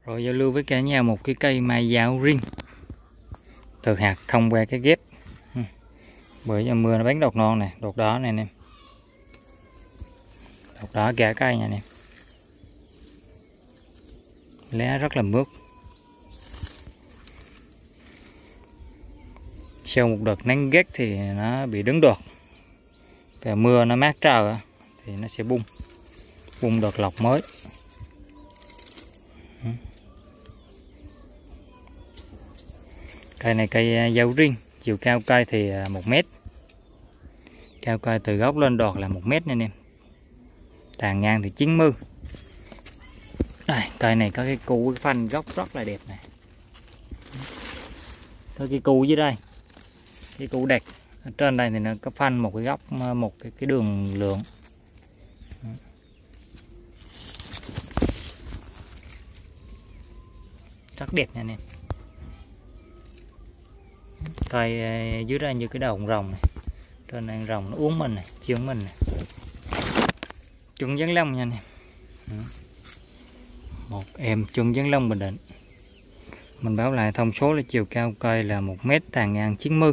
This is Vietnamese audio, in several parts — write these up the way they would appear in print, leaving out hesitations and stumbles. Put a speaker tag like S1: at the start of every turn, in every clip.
S1: Rồi giao lưu với cả nhà một cái cây mai giáo riêng từ hạt thông qua cái ghép. Bởi giờ mưa nó bắn đọt non này, đọt đỏ này nè, đọt đỏ cả cây nha nè, lá rất là mướt. Sau một đợt nắng gắt thì nó bị đứng đọt, và mưa nó mát trời thì nó sẽ bung đọt lọc mới. Cây này cây dâu riêng, chiều cao cây thì 1 mét, cao cây từ gốc lên đọt là 1 mét nha anh em. Tàn ngang thì 90. Đây, cây này có cái cu cái phanh gốc rất là đẹp này. Có cái cu dưới đây, cái cu đẹp. Ở trên đây thì nó có phanh một cái góc, một cái đường lượng. Rất đẹp nha anh em. Cây dưới đây như cái đầu rồng này, trên đây rồng nó uống mình này, chiên mình này. Chuẩn Giáng Long nha anh em. Một em chuẩn Giáng Long Bình Định. Mình báo lại thông số là chiều cao cây là 1 mét, tàn ngang 90.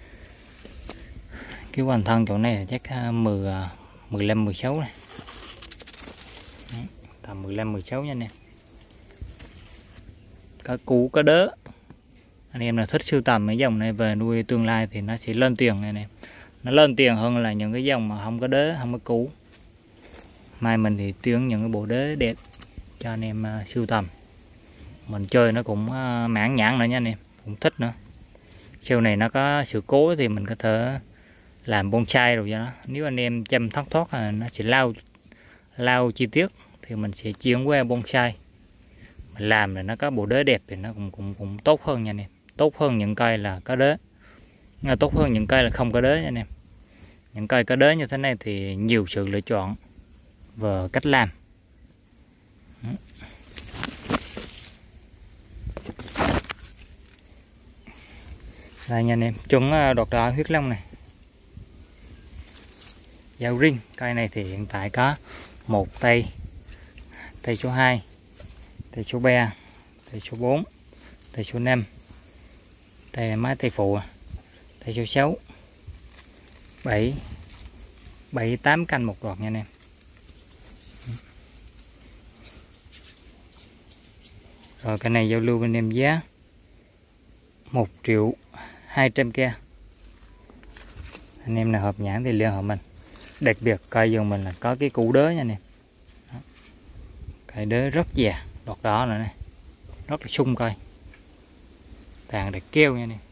S1: Cái hoành thân chỗ này là chắc 15 16 này. Tầm 15 16 nha anh em. Có củ có đớ. Anh em là thích sưu tầm mấy dòng này về nuôi tương lai thì nó sẽ lên tiền này nè. Nó lên tiền hơn là những cái dòng mà không có đớ, không có củ. Mai mình thì tuyển những cái bộ đớ đẹp cho anh em sưu tầm. Mình chơi nó cũng mãn nhãn nữa nha anh em, cũng thích nữa. Sau này nó có sự cố thì mình có thể làm bonsai rồi cho nó. Nếu anh em chăm thóc thoát là nó sẽ lau chi tiết thì mình sẽ chuyển qua bonsai. Mình làm là nó có bộ đớ đẹp thì nó cũng tốt hơn nha anh em. Tốt hơn những cây là có đớ, tốt hơn những cây là không có đớ nha anh em. Những cây có đớ như thế này thì nhiều sự lựa chọn và cách làm. Đây nha anh em, chuẩn đọt đỏ huyết long này, dao riêng. Cây này thì hiện tại có một tay số 2, tay số 3, tay số 4, tay số 5, tay phụ, tay số 6, 7, 8 canh một đọt nha anh em. Rồi cái này giao lưu bên em giá 1.200.000. Anh em nào hợp nhãn thì liên hệ mình. Đặc biệt cây dòng mình là có cái củ đớ nha anh em. Cây đớ rất già, đọt đỏ nữa này, rất là sung cây. Tàn đẹp keo nha anh em.